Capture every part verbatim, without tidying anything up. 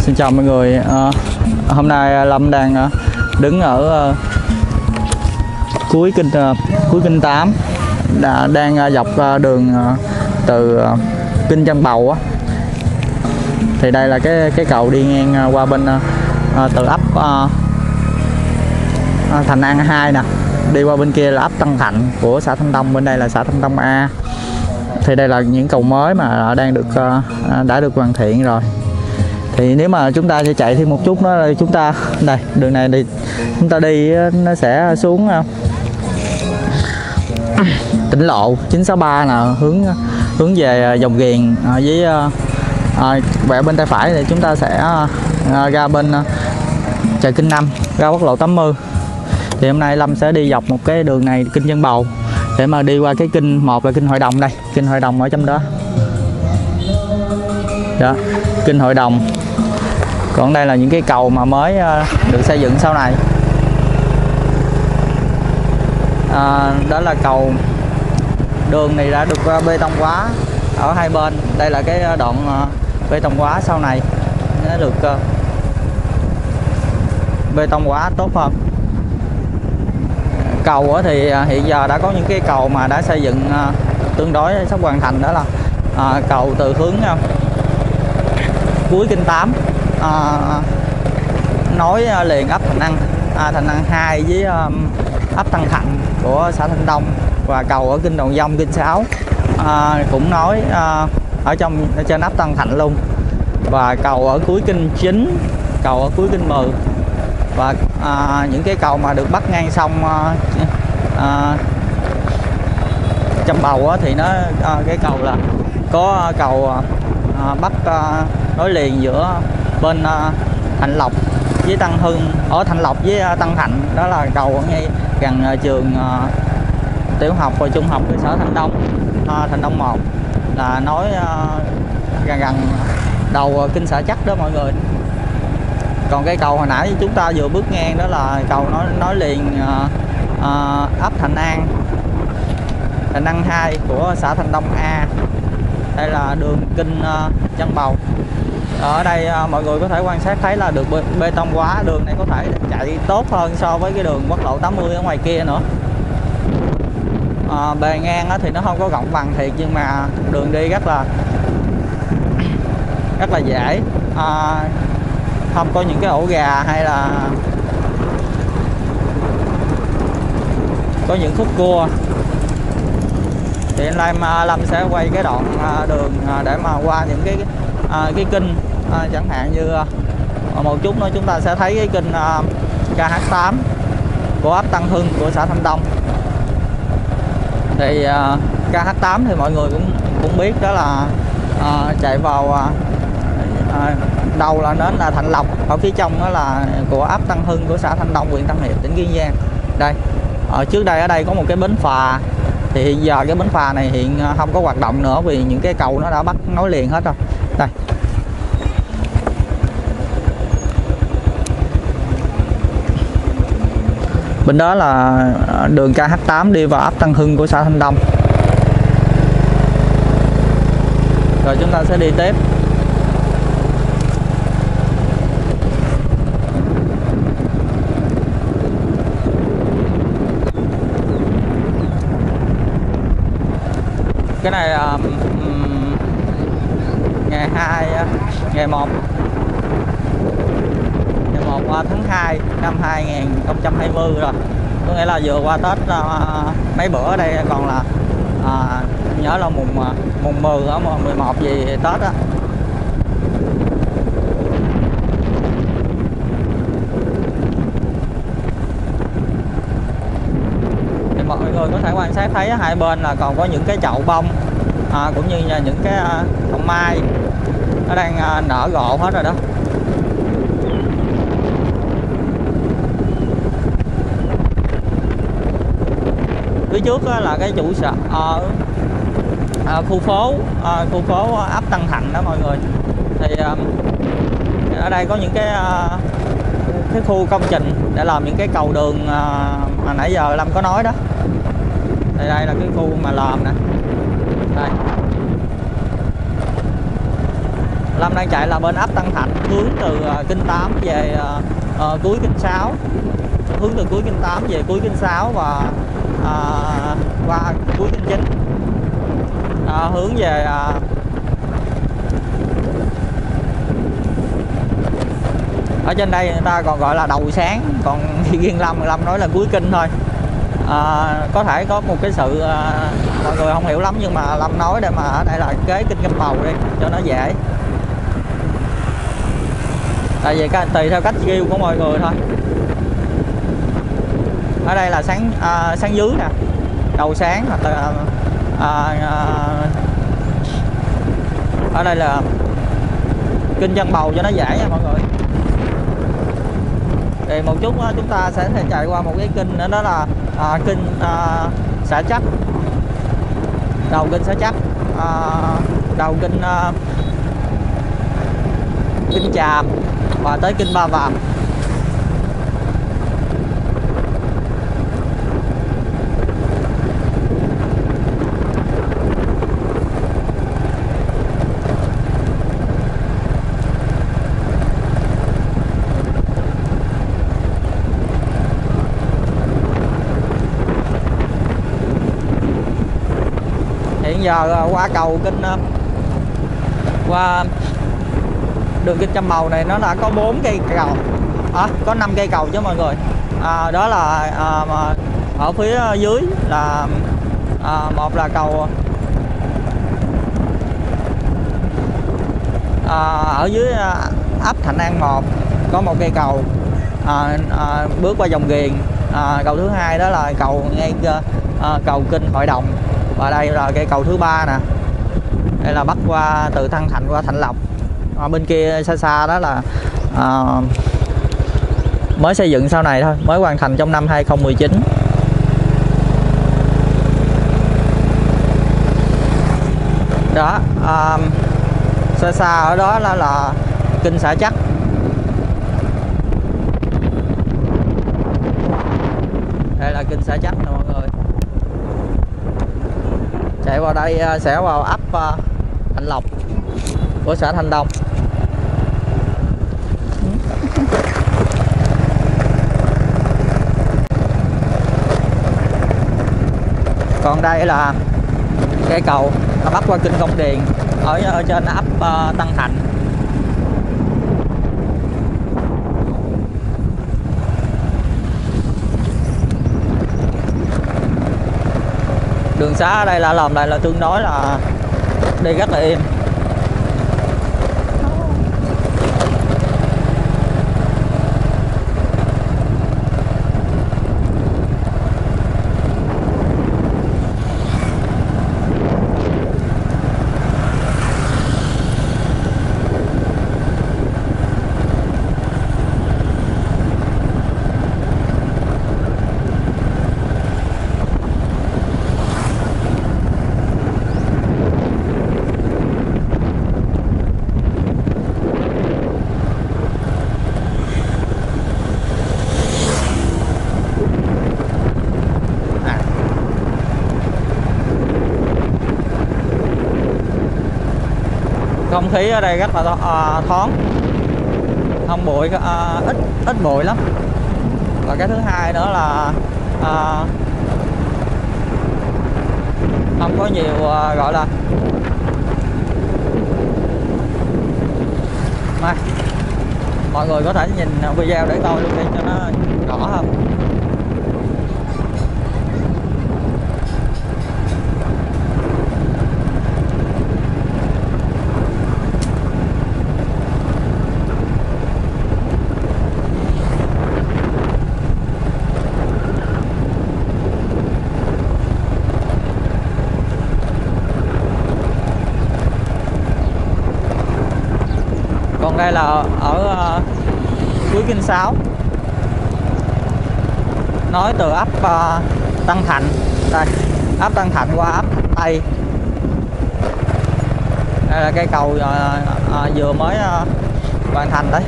Xin chào mọi người. À, hôm nay Lâm đang uh, đứng ở uh, cuối kênh uh, cuối kênh tám, đã đang uh, dọc uh, đường uh, từ uh, kênh Chân Bầu á. Thì đây là cái cái cầu đi ngang uh, qua bên uh, uh, từ ấp uh, uh, Thành An hai nè, đi qua bên kia là ấp Tân Thạnh của xã Thanh Đông, bên đây là xã Thanh Đông A. Thì đây là những cầu mới mà đang được uh, đã được hoàn thiện rồi. Thì nếu mà chúng ta sẽ chạy thêm một chút nữa, chúng ta đây đường này đi, chúng ta đi nó sẽ xuống uh, tỉnh lộ chín sáu ba nè, hướng hướng về Dòng Ghiền uh, với uh, uh, vẽ bên tay phải thì chúng ta sẽ uh, ra bên uh, chợ Kinh Năm, ra quốc lộ tám mươi. Thì hôm nay Lâm sẽ đi dọc một cái đường này, kênh Chân Bầu, để mà đi qua cái kênh, một là kênh Hội Đồng, đây kênh Hội Đồng ở trong đó đó, kênh Hội Đồng. Còn đây là những cái cầu mà mới được xây dựng sau này. À, đó là cầu, đường này đã được bê tông hóa ở hai bên. Đây là cái đoạn bê tông hóa sau này, nó được bê tông hóa tốt hơn. Cầu thì hiện giờ đã có những cái cầu mà đã xây dựng tương đối sắp hoàn thành, đó là à, cầu từ hướng cuối kênh tám à, nối liền ấp Thành An à, Thành An hai với um, ấp Tân Thạnh của xã Thanh Đông, và cầu ở kênh Đồng Dông, kênh sáu à, cũng nối à, ở trong ở trên ấp Tân Thạnh luôn, và cầu ở cuối kênh chín, cầu ở cuối kênh mười, và à, những cái cầu mà được bắt ngang sông à, à, Chân Bầu á, thì nó à, cái cầu là có cầu à, bắt à, nối liền giữa bên à, Thạnh Lộc với Tân Hưng, ở Thạnh Lộc với à, Tân Thạnh, đó là cầu ngay gần à, trường à, tiểu học và trung học cơ sở Thanh Đông, à, Thanh Đông một, là nối à, gần gần đầu kinh xã Chắc đó mọi người. Còn cái cầu hồi nãy chúng ta vừa bước ngang đó là cầu nối nối liền à, à, ấp Thành An Thành An hai của xã Thanh Đông A. Đây là đường kênh uh, Chân Bầu. Ở đây uh, mọi người có thể quan sát thấy là được bê, bê tông hóa, đường này có thể chạy tốt hơn so với cái đường quốc lộ tám mươi ở ngoài kia nữa. Uh, bề ngang thì nó không có rộng bằng thiệt, nhưng mà đường đi rất là rất là dễ, uh, không có những cái ổ gà hay là có những khúc cua. Thì hôm nay Lâm sẽ quay cái đoạn đường để mà qua những cái cái kênh, chẳng hạn như một chút nữa chúng ta sẽ thấy cái kênh K H tám của ấp Tân Hưng của xã Thanh Đông. Thì K H tám thì mọi người cũng cũng biết, đó là chạy vào đầu là đến là Thạnh Lộc, ở phía trong đó là của ấp Tân Hưng của xã Thanh Đông, huyện Tân Hiệp, tỉnh Kiên Giang. Đây, ở trước đây ở đây có một cái bến phà, thì hiện giờ cái bến phà này hiện không có hoạt động nữa vì những cái cầu nó đã bắt nối liền hết rồi. Đây, bên đó là đường K H tám đi vào ấp Tân Hưng của xã Thanh Đông. Rồi chúng ta sẽ đi tiếp. Cái này um, ngày hai ngày một ngày một tháng hai năm hai nghìn không trăm hai mươi rồi, có nghĩa là vừa qua Tết. Uh, mấy bữa ở đây còn là uh, nhớ là mùng mùng mười ở mười một gì Tết á. Thì mọi người có thể quan sát thấy hai bên là còn có những cái chậu bông, à, cũng như là những cái thông mai nó đang uh, nở rộ hết rồi đó. Phía trước là cái trụ sở ở à, khu phố à, khu phố ấp Tân Thạnh đó mọi người. Thì à, ở đây có những cái à, cái khu công trình để làm những cái cầu đường à, mà nãy giờ Lâm có nói đó. Thì đây là cái khu mà làm nè, đây Lâm đang chạy là bên ấp Tân Thạnh, hướng từ uh, kinh tám về uh, uh, cuối kinh sáu, hướng từ cuối kinh tám về cuối kinh sáu và uh, qua cuối kinh chín, uh, hướng về uh, ở trên đây người ta còn gọi là đầu sáng, còn riêng Lâm Lâm nói là cuối kinh thôi. À, có thể có một cái sự à, mọi người không hiểu lắm, nhưng mà Lâm nói để mà ở đây là kế kinh Găm Bầu đi cho nó dễ, tại vì cái tùy theo cách ghiêu của mọi người thôi. Ở đây là sáng à, sáng dưới nè, đầu sáng, hoặc là à, à, ở đây là kinh Găm Bầu cho nó dễ nha mọi người. Thì một chút chúng ta sẽ chạy qua một cái kinh nữa, đó là à, kinh à, Xã Chắc, đầu kinh Xã Chắc, à, đầu kinh à, kinh Tràm và tới kinh Ba Vàm. Hiện giờ qua cầu kinh qua đường kinh Găm Bầu này nó đã có bốn cây cầu, à, có năm cây cầu chứ mọi người. À, đó là à, mà ở phía dưới là à, một là cầu à, ở dưới ấp Thạnh An một có một cây cầu à, à, bước qua dòng Ghiền. À, cầu thứ hai đó là cầu ngay à, cầu kinh Hội Đồng, và đây là cây cầu thứ ba nè, đây là bắt qua từ Tân Thạnh qua Thạnh Lộc. Ở bên kia xa xa đó là à, mới xây dựng sau này thôi, mới hoàn thành trong năm hai không một chín. Đó, à, xa xa ở đó là, là kinh Xã Chắc. Đây là kinh Xã Chắc nè mọi người. Chạy vào đây sẽ vào ấp uh, Thạnh Lộc của xã Thanh Đông. Còn đây là cái cầu nó bắt qua kinh Công Điền ở, ở trên ấp uh, Tân Thạnh. Đường xá ở đây là làm lại là tương đối là đi rất là êm. Không khí ở đây rất là uh, thoáng, không bụi, uh, ít ít bụi lắm. Và cái thứ hai nữa là uh, không có nhiều uh, gọi là mà mọi người có thể nhìn video để coi luôn đi cho nó rõ hơn. Còn đây là ở uh, cuối kinh sáu, nói từ ấp uh, Tân Thạnh, đây ấp Tân Thạnh qua ấp Thạnh Tây. Đây là cây cầu uh, uh, vừa mới uh, hoàn thành đấy.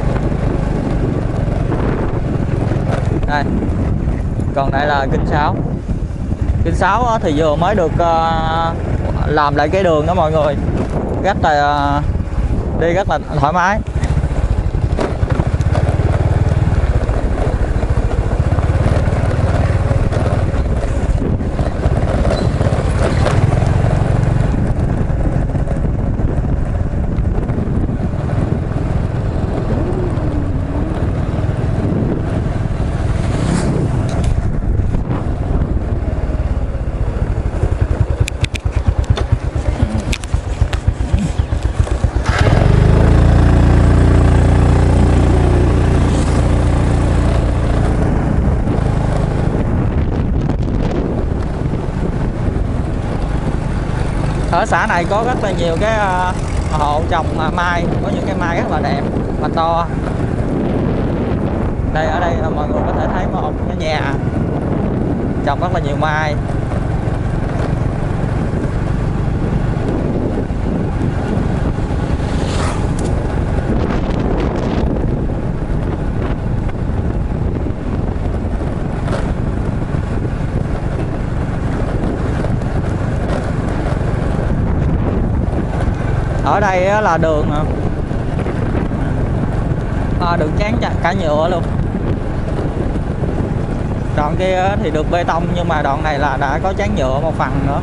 Đây. Còn đây là kinh sáu. Kinh sáu thì vừa mới được uh, làm lại cái đường đó mọi người, rất là uh, đi rất là thoải mái. Ở xã này có rất là nhiều cái uh, hộ trồng uh, mai, có những cái mai rất là đẹp và to. Đây, ở đây uh, mọi người có thể thấy một cái nhà trồng rất là nhiều mai. Ở đây là đường à, đường tráng cả nhựa luôn. Đoạn kia thì được bê tông, nhưng mà đoạn này là đã có tráng nhựa một phần nữa.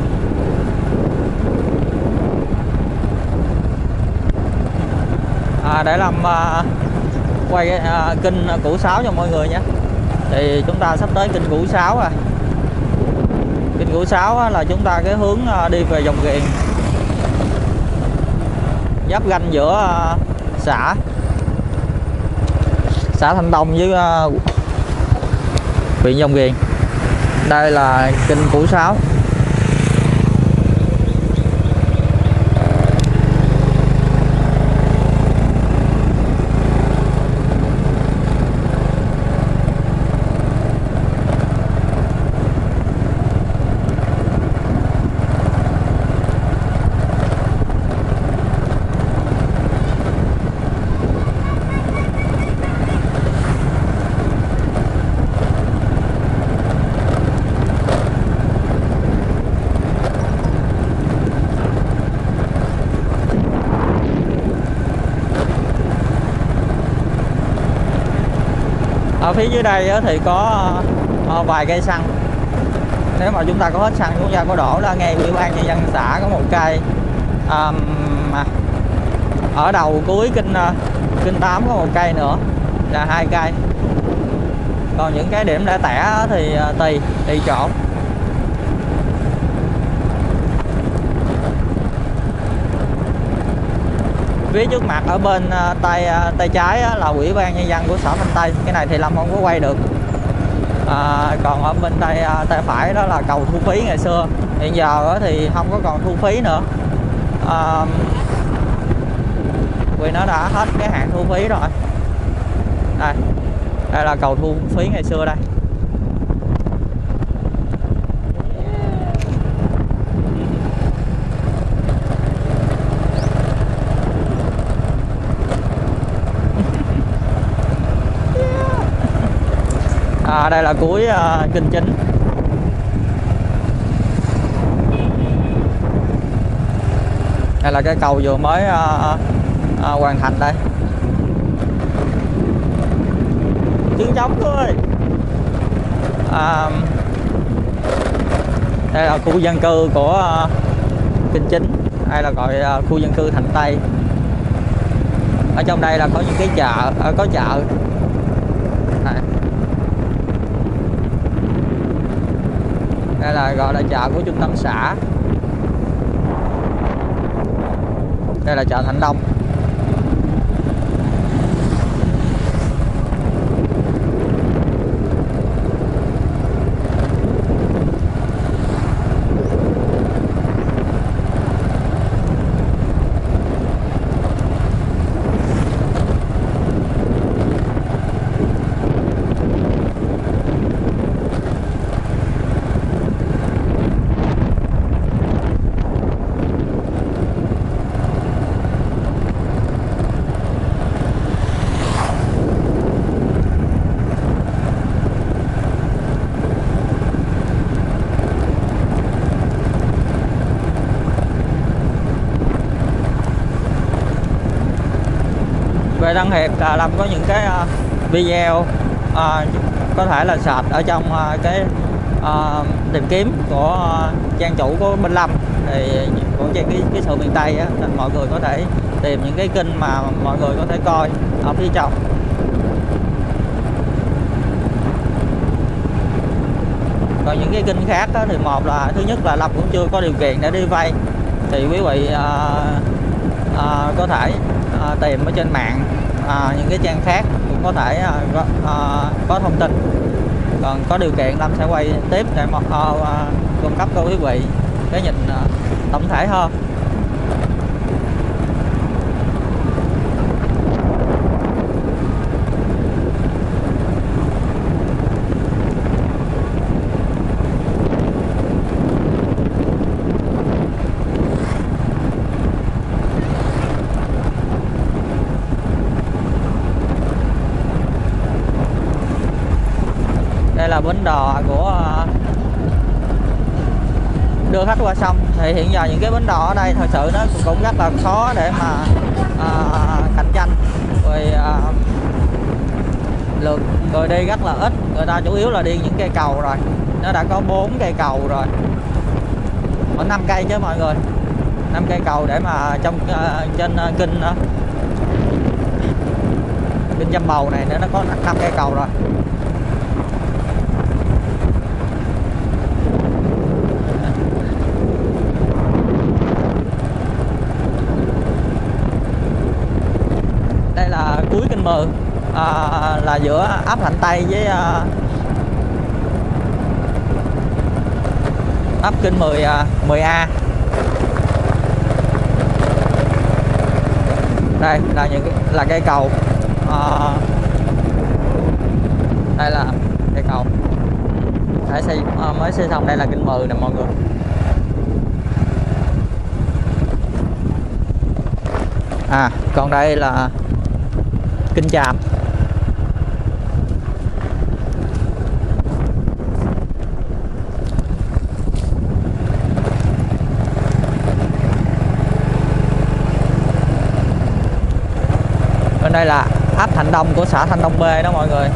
À, để làm uh, quay uh, kinh Củ Sáo cho mọi người nhé. Thì chúng ta sắp tới kinh Củ Sáo à. Kinh Củ Sáo là chúng ta cái hướng uh, đi về Dòng Ghiền, giáp ranh giữa uh, xã xã Thanh Đông với uh, huyện Dòng Ghiền. Đây là kinh Củ Sáo. Ở phía dưới đây thì có vài cây xăng. Nếu mà chúng ta có hết xăng, chúng ta có đổ ra ngay ủy ban nhân dân xã có một cây. À, ở đầu cuối kinh kinh tám có một cây nữa, là hai cây. Còn những cái điểm để tẻ thì tùy tùy chỗ. Phía trước mặt ở bên tay tay trái là ủy ban nhân dân của xã Thanh Tây. Cái này thì Lâm không có quay được. À, còn ở bên tay tay phải đó là cầu thu phí ngày xưa. Hiện giờ thì không có còn thu phí nữa. À, vì nó đã hết cái hạn thu phí rồi. Đây, đây là cầu thu phí ngày xưa đây. À, đây là cuối uh, kinh chính. Đây là cái cầu vừa mới uh, uh, hoàn thành đây. Chân trống thôi. À, đây là khu dân cư của uh, kinh chính, hay là gọi uh, khu dân cư Thành Tây. Ở trong đây là có những cái chợ, uh, có chợ. Này. Đây là gọi là chợ của trung tâm xã. Đây là chợ Thành Đông. Tân Hiệp là Lâm có những cái uh, video uh, có thể là search ở trong uh, cái uh, tìm kiếm của uh, trang chủ của Minh Lâm, thì của trang cái, cái sự miền Tây á, nên mọi người có thể tìm những cái kênh mà mọi người có thể coi ở phía trong. Còn những cái kênh khác đó, thì một là thứ nhất là Lâm cũng chưa có điều kiện để đi vay, thì quý vị uh, uh, có thể uh, tìm ở trên mạng uh, những cái trang khác cũng có thể uh, uh, có thông tin. Còn có điều kiện Lâm sẽ quay tiếp để một uh, uh, cung cấp cho quý vị cái nhìn uh, tổng thể hơn. Đây là bến đò của đưa khách qua sông. Thì hiện giờ những cái bến đò ở đây thật sự nó cũng rất là khó để mà à, cạnh tranh, rồi à, lượt người đi rất là ít, người ta chủ yếu là đi những cây cầu rồi, nó đã có bốn cây cầu rồi, khoảng năm cây chứ mọi người, năm cây cầu để mà trong uh, trên uh, kinh uh, kinh Dăm Bầu này nó có năm cây cầu rồi. Đây là cuối kênh Mười, à, là giữa ấp Thạnh Tây với à, ấp kênh mười, à, mười A. Đây là những cái, là cây cầu, à, đây là cây cầu để xây, à, mới xây xong. Đây là kênh Mười nè mọi người. À còn đây là kênh Tràm. Bên đây là ấp Thạnh Đông của xã Thanh Đông B đó mọi người.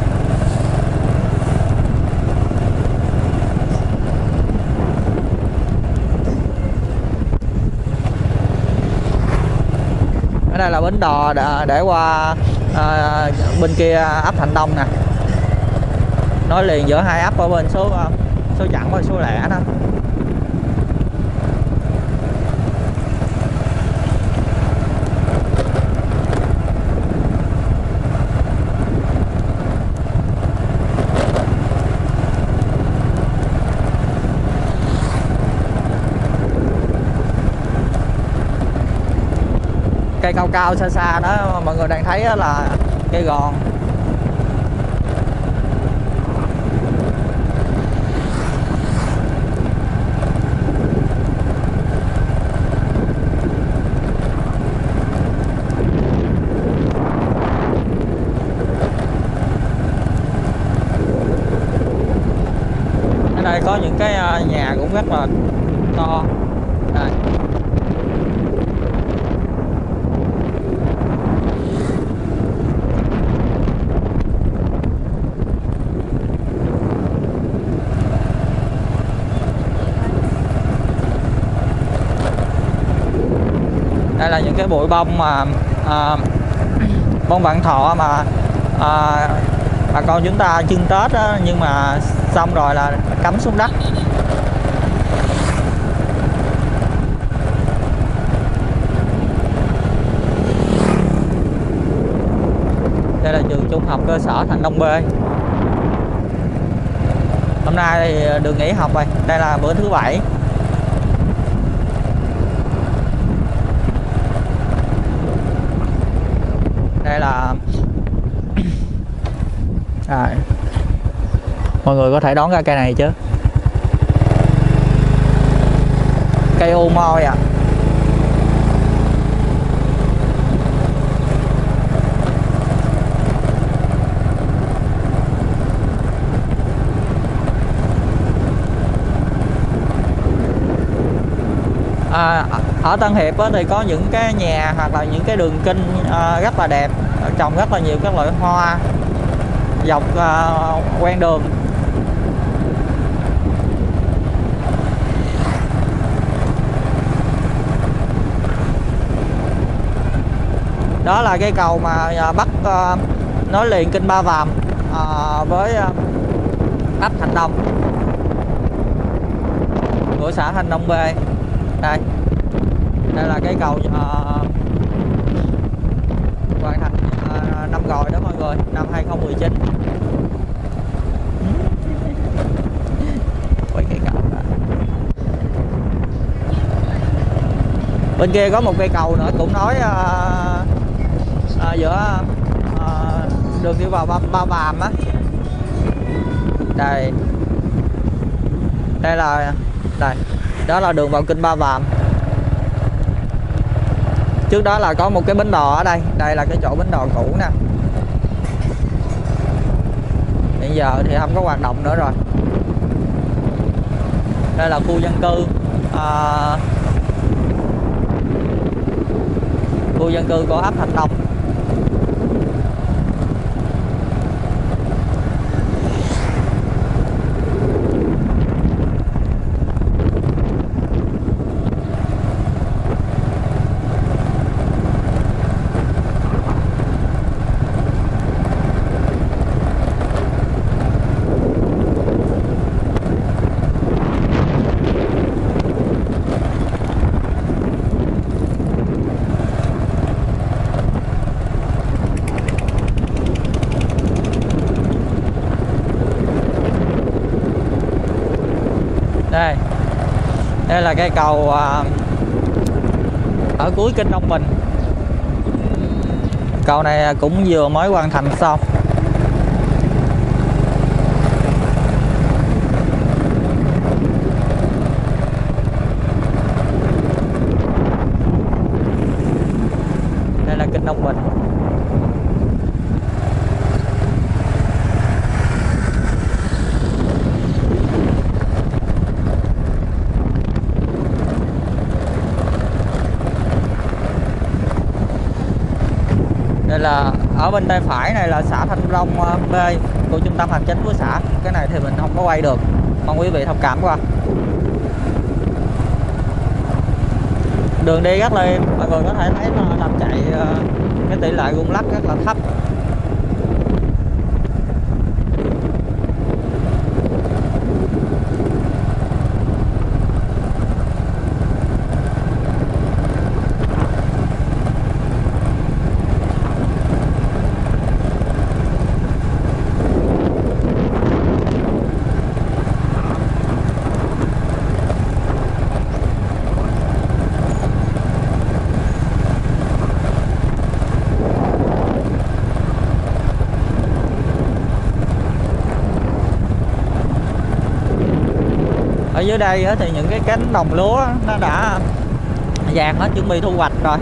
Ở đây là bến đò để, để qua à, bên kia ấp Thạnh Đông nè, nối liền giữa hai ấp ở bên số số chẵn và số lẻ đó. Cây cao cao xa xa đó mọi người đang thấy đó là cây gòn. Ở đây có những cái nhà cũng rất là to. Đây. Đây là những cái bụi bông mà à, bông vạn thọ mà à, bà con chúng ta chưng Tết á, nhưng mà xong rồi là cắm xuống đất. Đây là trường trung học cơ sở Thanh Đông B. Hôm nay thì được nghỉ học rồi, đây là bữa thứ bảy. Đây là à, mọi người có thể đón ra cây này chứ, cây ô moi à. À, ở Tân Hiệp thì có những cái nhà hoặc là những cái đường kinh rất là đẹp, trồng rất là nhiều các loại hoa dọc uh, ven đường. Đó là cái cầu mà bắt uh, nối liền Kinh Ba Vàm uh, với uh, ấp Thành Đông của xã Thanh Đông B. Đây, đây là cái cầu uh, hoàn thành uh, năm rồi đó mọi người, năm hai không một chín. Quay cái cầu đó. Bên kia có một cây cầu nữa cũng nói uh, uh, giữa uh, đường đi vào Ba, Ba Vàm á. Đây, đây là đây, đó là đường vào Kinh Ba Vàm. Trước đó là có một cái bến đò ở đây, đây là cái chỗ bến đò cũ nè. Hiện giờ thì không có hoạt động nữa rồi. Đây là khu dân cư, à, khu dân cư của ấp Thành Đông. Đây, đây là cây cầu à, ở cuối Kinh Đông Bình. Cầu này cũng vừa mới hoàn thành xong. Đây là Kinh Đông Bình. Đây là ở bên tay phải này là xã Thanh Long B của trung tâm hành chính của xã. Cái này thì mình không có quay được, mong quý vị thông cảm qua. Đường đi rất là êm, mọi người có thể thấy là làm chạy cái tỷ lệ rung lắc rất là thấp. Ở dưới đây thì những cái cánh đồng lúa nó đã vàng hết, chuẩn bị thu hoạch rồi.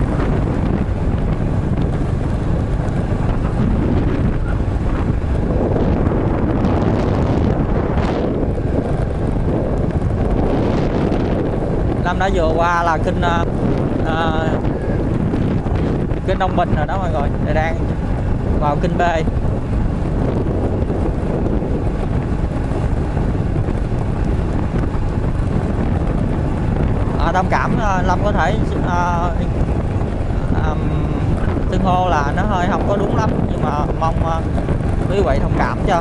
Năm đã vừa qua là kinh uh, kinh Đông Bình rồi đó mọi người, để đang vào kinh B. À, thông cảm Lâm có thể uh, um, xưng hô là nó hơi không có đúng lắm, nhưng mà mong uh, quý vị thông cảm cho.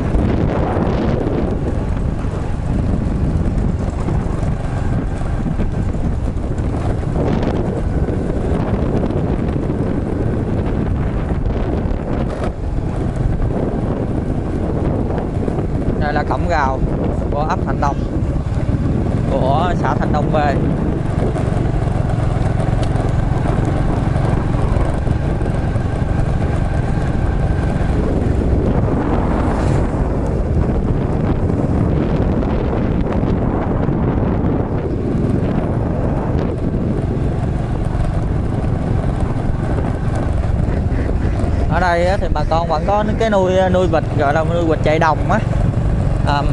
Đây là cổng rào của ấp Thành Đông của xã Thanh Đông B. Ở đây thì bà con vẫn có cái nuôi nuôi vịt, gọi là nuôi vịt chạy đồng á. Um,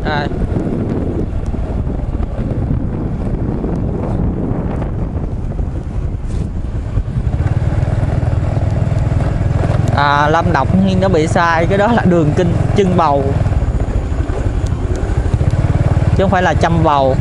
Đây. À, Lâm đọc nhưng nó bị sai, cái đó là đường kinh Chân Bầu chứ không phải là Châm Bầu.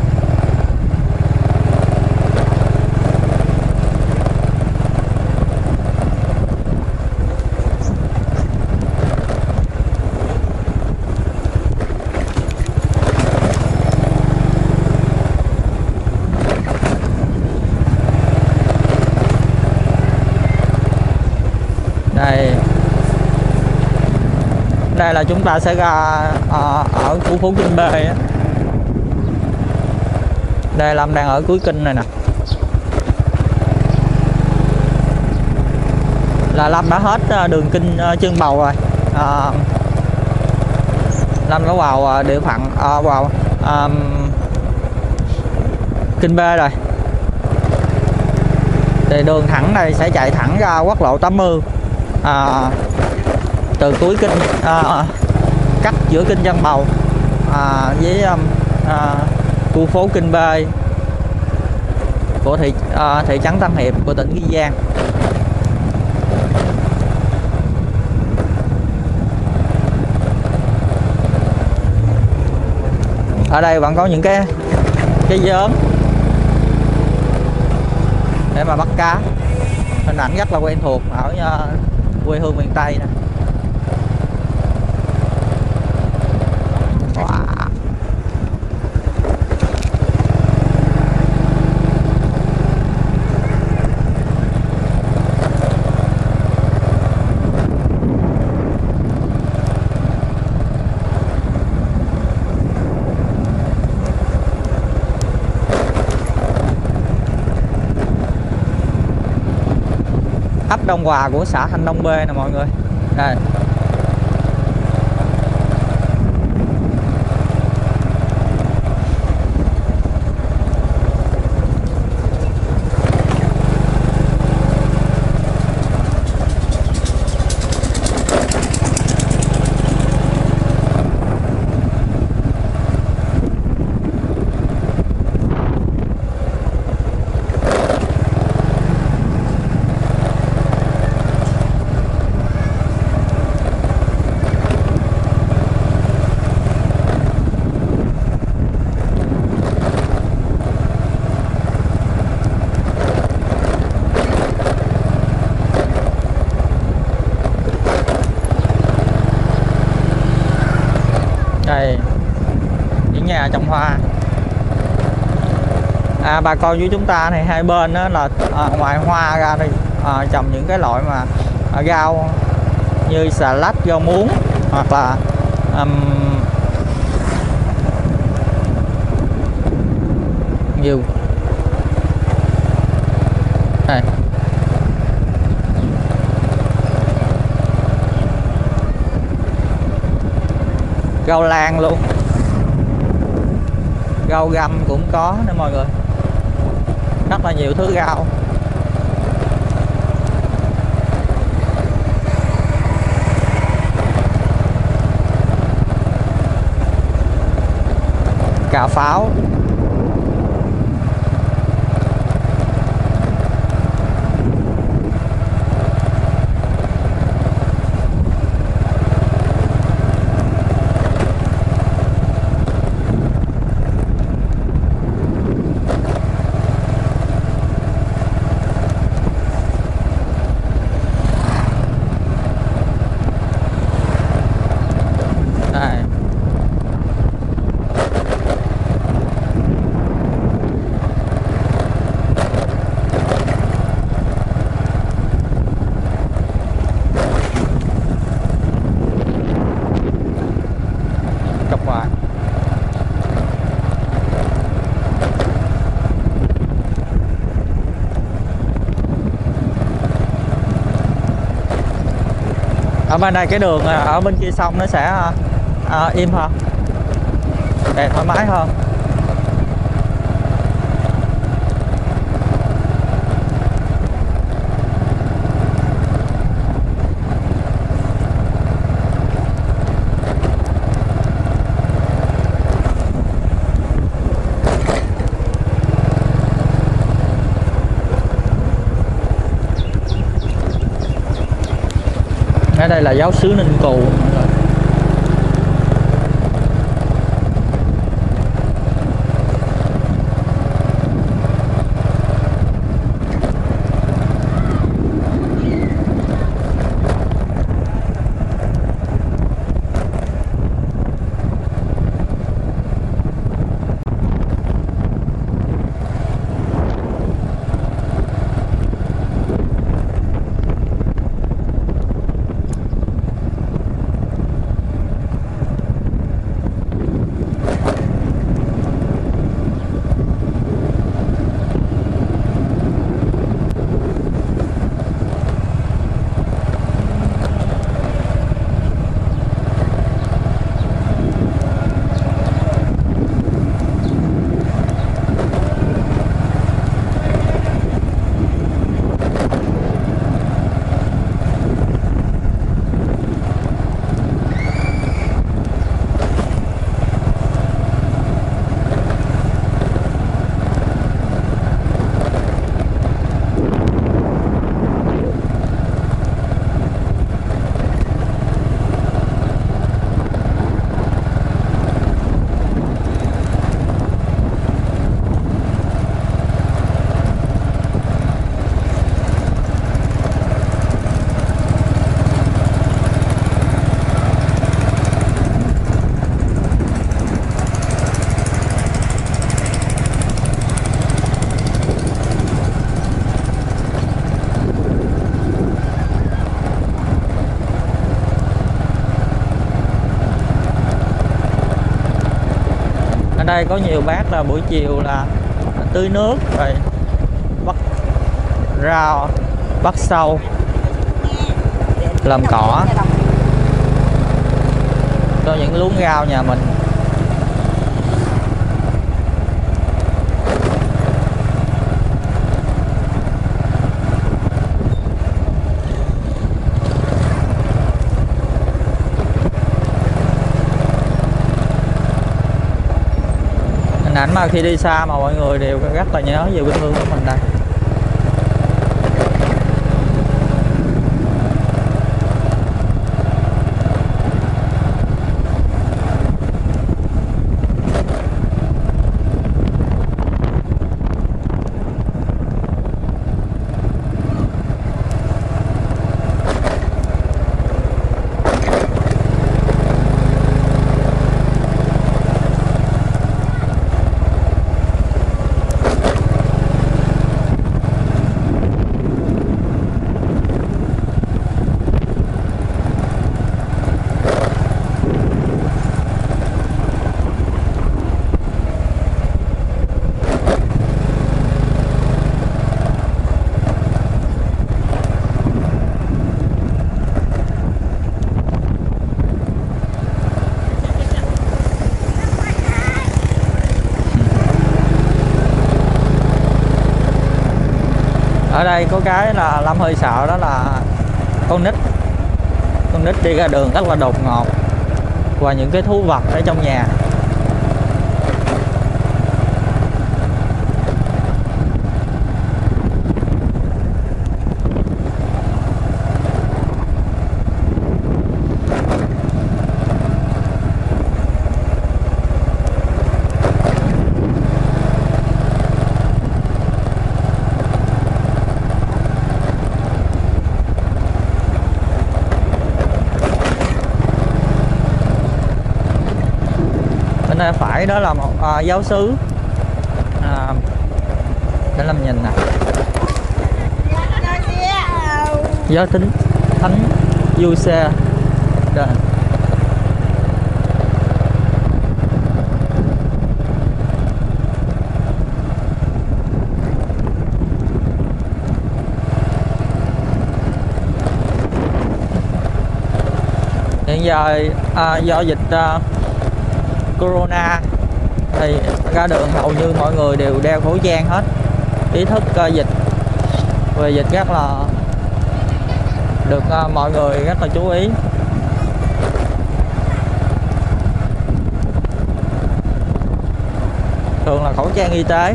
Đây, đây là chúng ta sẽ ra à, ở khu phố Kinh B á. Đây Lâm đang ở cuối kinh này nè, là Lâm đã hết đường kinh Chân Bầu rồi. à, Lâm đã vào địa phận à, vào à, Kinh B rồi. Thì đường thẳng này sẽ chạy thẳng ra quốc lộ tám mươi, à, từ cuối kinh à, cắt giữa kinh Chân Bầu à, với à, khu phố Kinh B của thị à, thị trấn Tân Hiệp của tỉnh Kiên Giang. Ở đây vẫn có những cái cái vớn để mà bắt cá, hình ảnh rất là quen thuộc ở uh, quê hương miền Tây nè. Wow. Ấp Đông Hòa của xã Thanh Đông B nè mọi người. Đây. Đây, những nhà trồng hoa. À, bà con với chúng ta thì hai bên đó là à, ngoài hoa ra đây à, trồng những cái loại mà à, rau như xà lách, rau muống hoặc là um, nhiều. Đây. Rau lan luôn, rau găm cũng có nè mọi người, rất là nhiều thứ rau. Cà pháo. Ở bên đây cái đường ở bên kia sông nó sẽ à, im hơn, để thoải mái hơn. đây là giáo xứ Ninh Cù mọi người. Đây có nhiều bác là buổi chiều là tưới nước rồi bắt rau, bắt sâu, làm cỏ cho những luống rau nhà mình. Ảnh mà khi đi xa mà mọi người đều rất là nhớ về quê hương của mình đây. Ở đây có cái là Lâm hơi sợ, đó là con nít con nít đi ra đường rất là đột ngột, và những cái thú vật ở trong nhà. Bên phải đó là một à, giáo xứ à, để làm nhìn nè, giáo tính thánh du xe. Rồi. Hiện giờ à, do dịch à, Corona thì ra đường hầu như mọi người đều đeo khẩu trang hết, ý thức uh, dịch về dịch rất là được uh, mọi người rất là chú ý. Thường là khẩu trang y tế.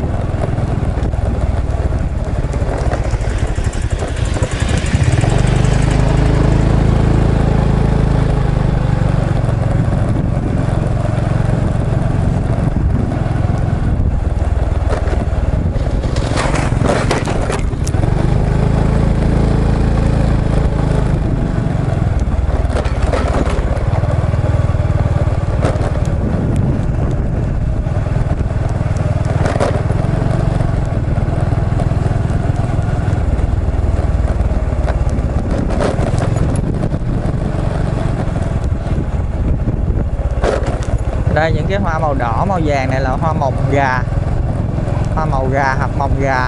cái hoa màu đỏ màu vàng này là hoa mồng gà, hoa màu gà hoặc mồng gà.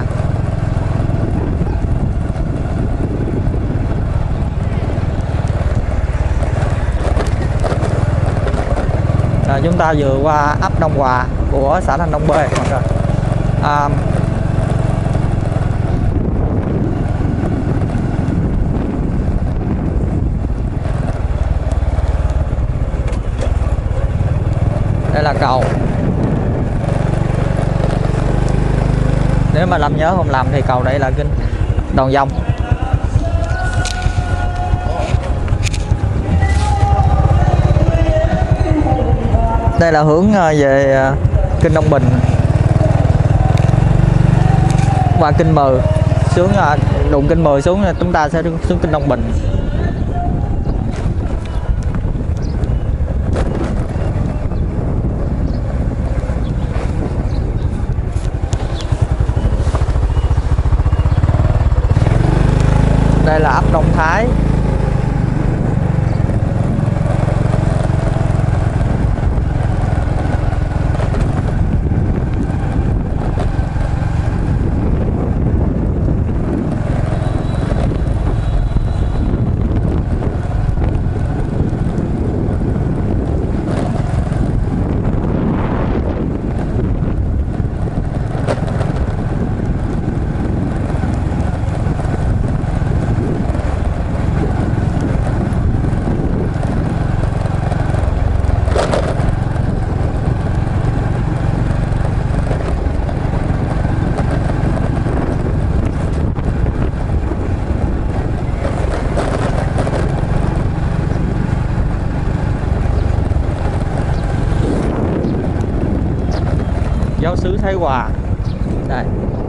À, chúng ta vừa qua ấp Đông Hòa của xã Thanh Đông B rồi. À, đây là cầu. Nếu mà Lâm nhớ không lầm thì cầu đây là kinh Đồng Dông. Đây là hướng về kinh Đông Bình và kinh Mừ, xuống đụng kinh Mừ xuống chúng ta sẽ xuống kinh Đông Bình. Đây là ấp Đông Thái. Giáo xứ Thái Hòa. Đây.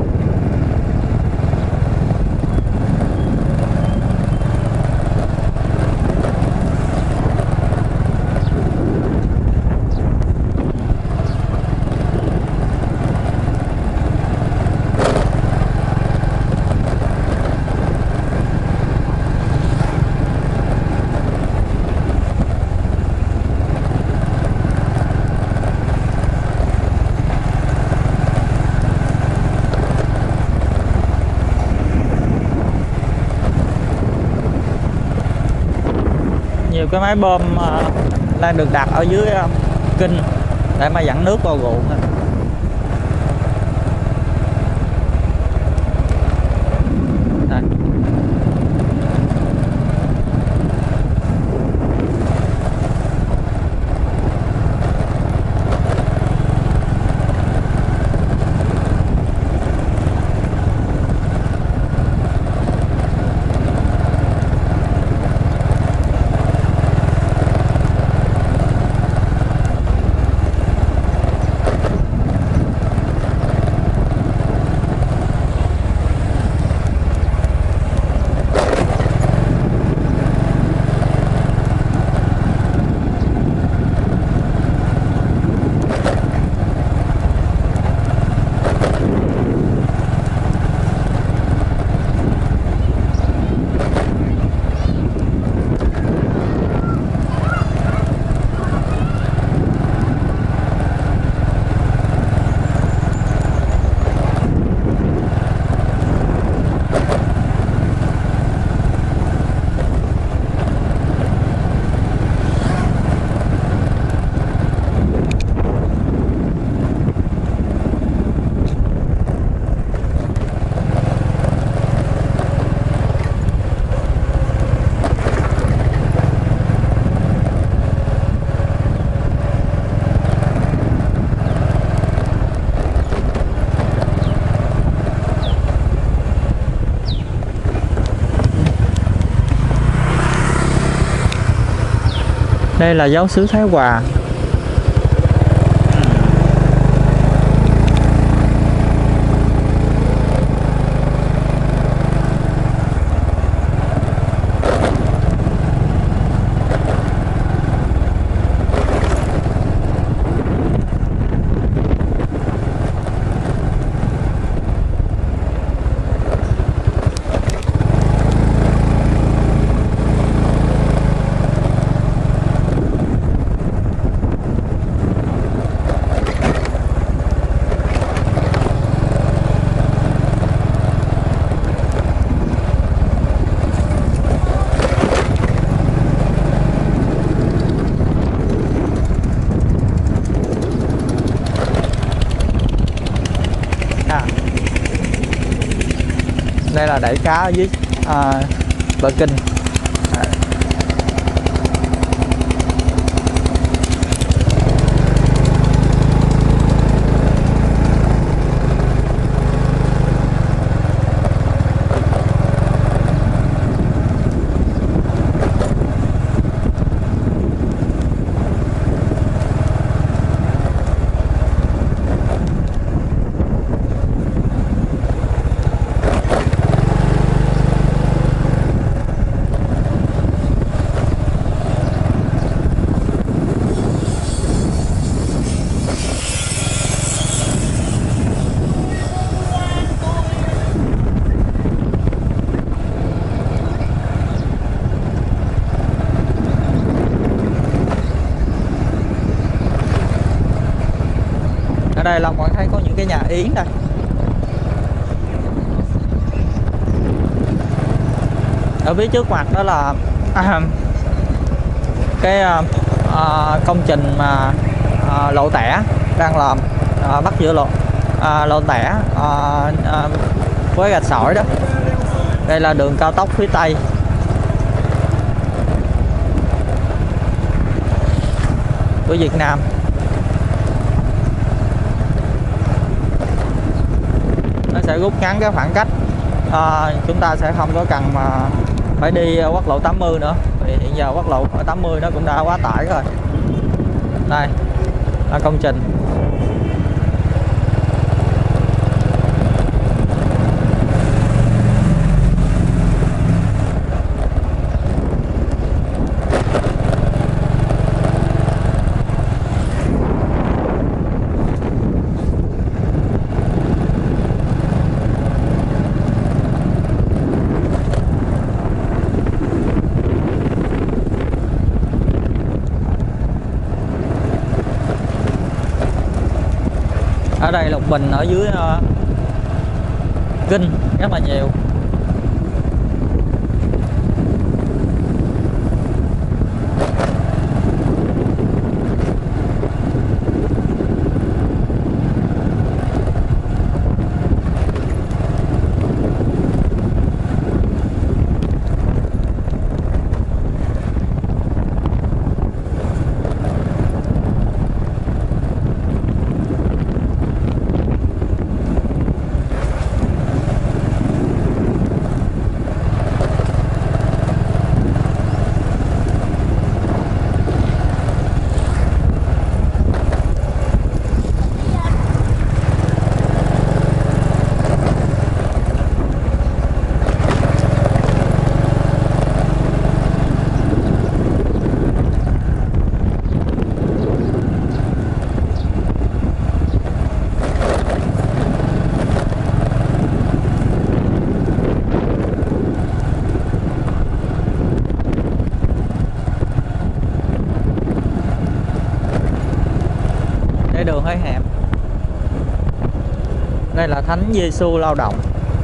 Nhiều cái máy bơm uh, đang được đặt ở dưới uh, kinh để mà dẫn nước vào ruộng. Đây. Đây là giáo xứ Thái Hòa. Đây là đẩy cá ở dưới à, bờ kinh. À. Ở đây Long còn thấy có những cái nhà yến đây. Ở phía trước mặt đó là à, cái à, công trình mà à, lộ tẻ đang làm à, bắt giữa lộ à, lộ tẻ à, à, với gạch sỏi đó. Đây là đường cao tốc phía Tây của Việt Nam. Nó sẽ rút ngắn cái khoảng cách, à, chúng ta sẽ không có cần mà phải đi quốc lộ tám mươi nữa, vì hiện giờ quốc lộ tám mươi nó cũng đã quá tải rồi. Đây là công trình. Ở đây Lộc Bình ở dưới uh, Kinh rất là nhiều. Đường hơi hẹp. Đây là Thánh Giêsu Lao Động.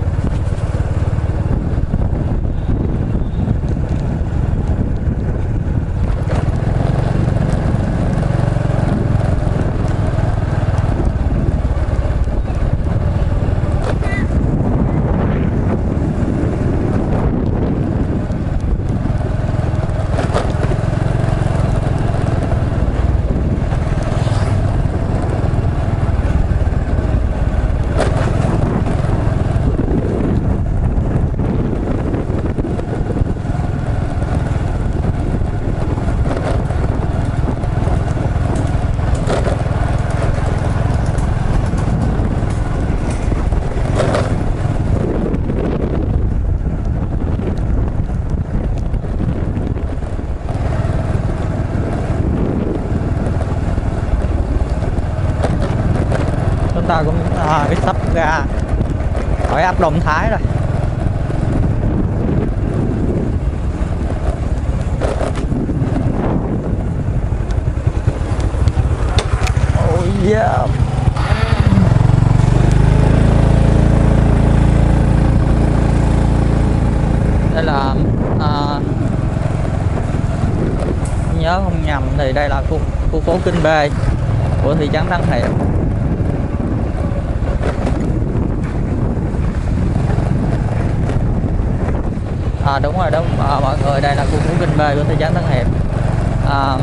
Chúng ta cũng à, cái sắp ra khỏi ấp Long Thái rồi. Oh yeah. Đây là à, nhớ không nhầm thì đây là khu, khu phố Kinh B của thị trấn Thắng Hiệp. À, đúng rồi đúng à, mọi người, đây là khu phố Kinh B của thị trấn Tân Hiệp. À,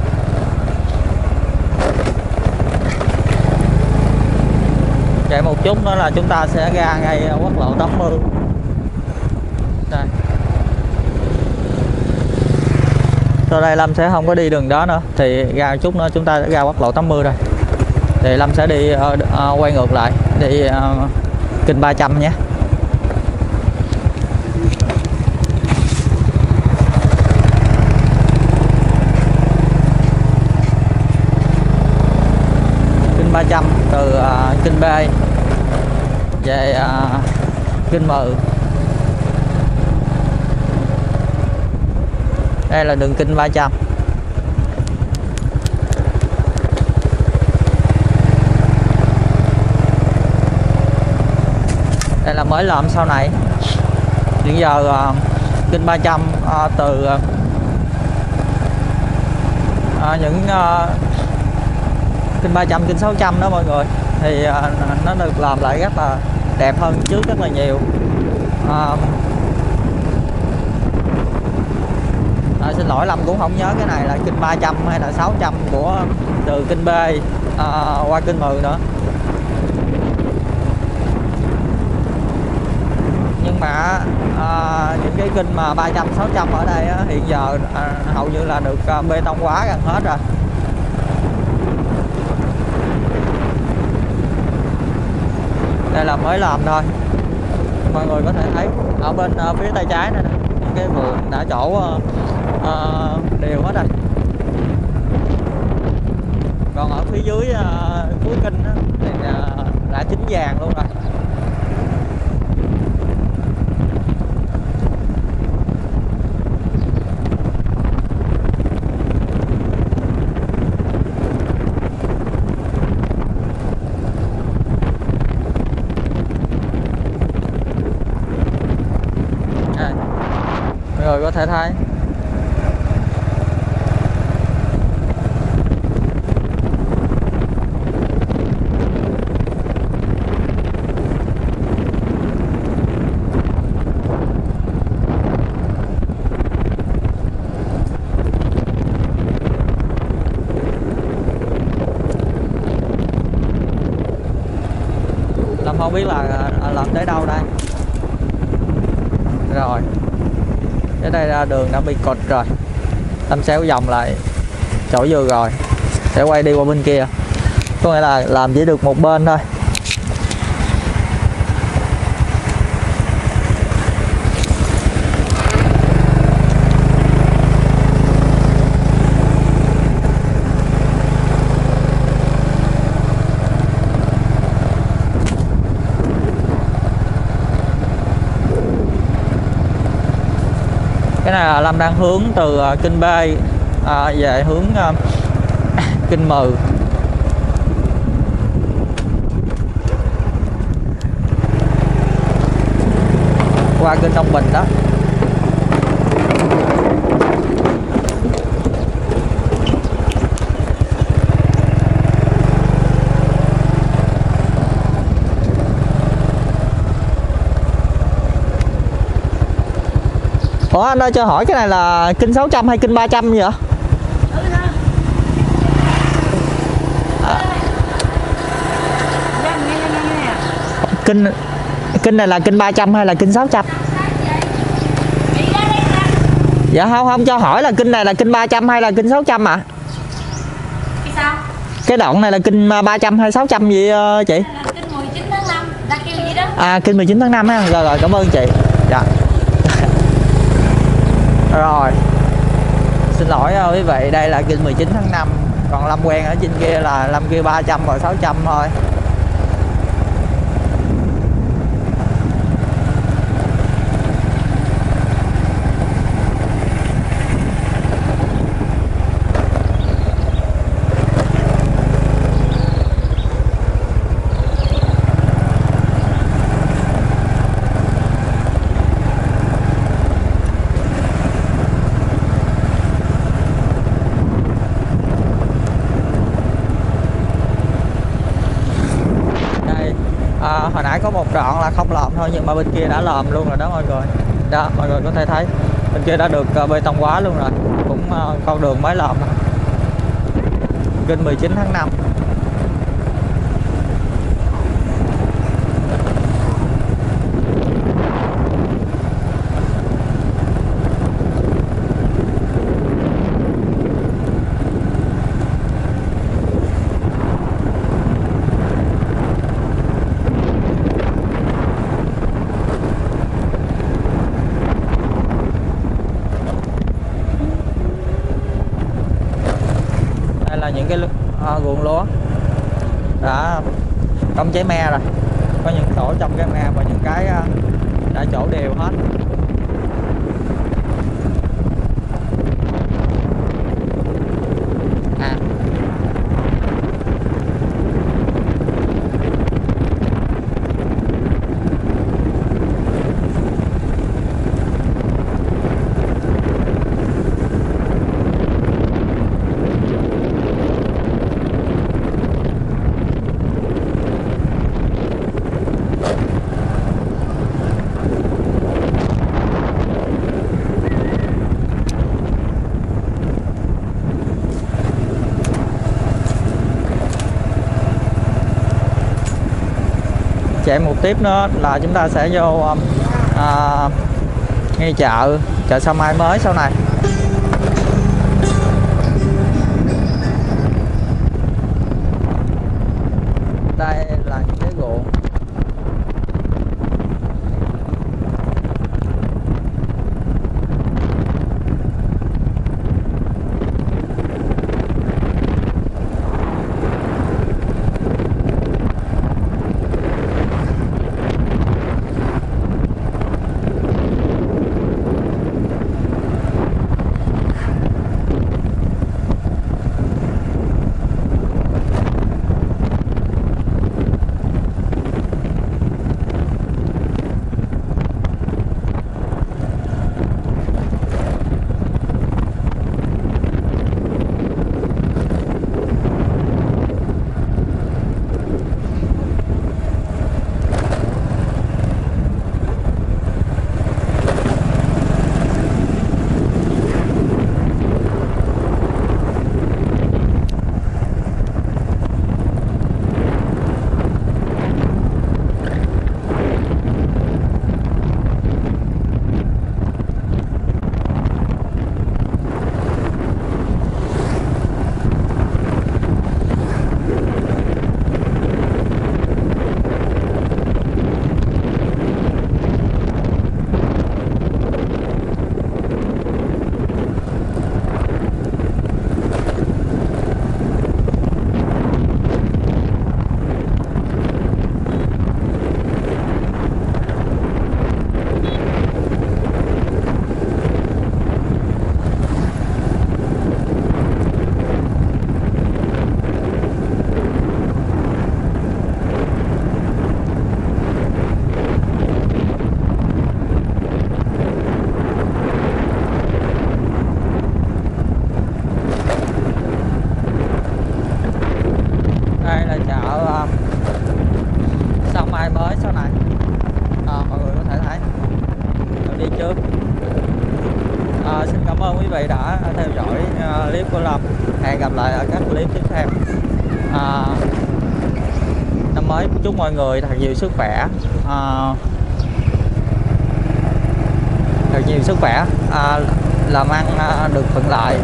chạy một chút nữa là chúng ta sẽ ra ngay quốc lộ tám mươi. Đây. Sau đây Lâm sẽ không có đi đường đó nữa, thì ra một chút nữa chúng ta sẽ ra quốc lộ tám mươi đây. Thì Lâm sẽ đi uh, uh, quay ngược lại đi uh, Kinh ba trăm nhé. Kinh ba trăm từ uh, Kinh B về uh, Kinh Mừ. Đây là đường Kinh ba trăm. Đây là mới làm sau này. Hiện giờ uh, Kinh ba trăm uh, từ uh, uh, những uh, Kinh ba trăm, Kinh sáu trăm đó mọi người, thì uh, nó được làm lại rất là đẹp hơn trước rất là nhiều. uh, À, xin lỗi Lâm cũng không nhớ cái này là Kinh ba trăm hay là sáu trăm của từ Kinh B à, qua Kinh Mừ nữa. Nhưng mà à, những cái kinh mà ba trăm, sáu trăm ở đây á, hiện giờ à, hầu như là được à, bê tông hóa gần hết rồi. Đây là mới làm thôi. Mọi người có thể thấy ở bên à, phía tay trái này nè, những cái vườn đã chỗ à, Uh, đều hết rồi. Còn ở phía dưới uh, cuối kinh đó, thì uh, đã chín vàng luôn rồi. À, mọi người có thể thấy Lâm không biết là làm tới đâu đây. Rồi cái đây ra đường đã bị cột rồi. Lâm xéo vòng lại chỗ vừa rồi để quay đi qua bên kia, có nghĩa là làm chỉ được một bên thôi. Cái này là Lâm đang hướng từ uh, Kinh B à, về hướng uh, Kinh Mừ. Qua Kinh Đông Bình đó. Ủa anh ơi cho hỏi cái này là Kinh sáu trăm hay Kinh ba trăm vậy? À. Kinh Kinh này là Kinh ba trăm hay là Kinh sáu trăm? Dạ không, không cho hỏi là Kinh này là Kinh ba trăm hay là Kinh sáu trăm ạ? À? Cái đoạn này là Kinh ba trăm hay sáu trăm gì chị? Kinh mười chín tháng năm, ta kêu gì đó. À Kinh mười chín tháng năm á. Rồi rồi cảm ơn chị. Dạ. Rồi xin lỗi quý vị, đây là Kinh mười chín tháng năm, còn Lâm quen ở trên kia là Lâm kêu ba trăm và sáu trăm thôi. À, hồi nãy có một đoạn là không lòm thôi nhưng mà bên kia đã lòm luôn rồi đó mọi người. Đó mọi người có thể thấy bên kia đã được uh, bê tông hóa luôn rồi, cũng uh, con đường mới làm kênh mười chín tháng năm. Là những cái uh, ruộng lúa đã trong trái me rồi, có những tổ trong cái me và những cái uh, đã trổ đều hết. À. Chạy một tiếp nữa là chúng ta sẽ vô à, ngay chợ chợ Sao Mai mới sau này. Đây là những cái ruộng. À, xin cảm ơn quý vị đã theo dõi uh, clip của Lâm. Hẹn gặp lại ở các clip tiếp theo. À, năm mới chúc mọi người thật nhiều sức khỏe, à, thật nhiều sức khỏe, à, làm ăn à, được thuận lợi.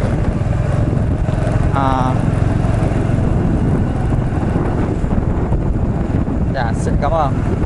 À, dạ, xin cảm ơn.